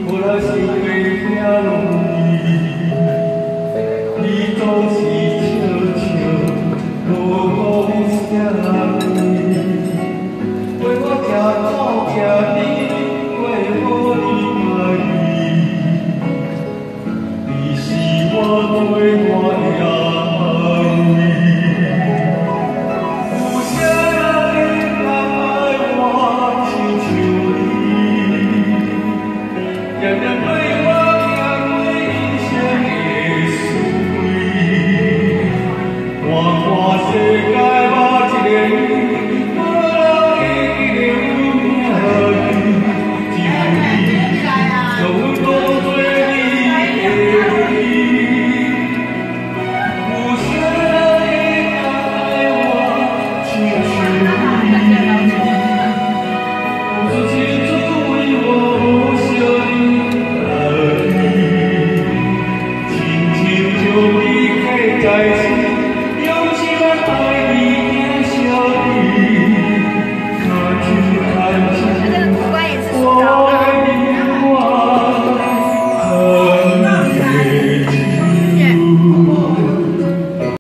无来想要听你，你总是悄悄无讲声。为我吃苦吃甜，为我你爱你，你是我对我的爱。有啥人会爱我亲像你？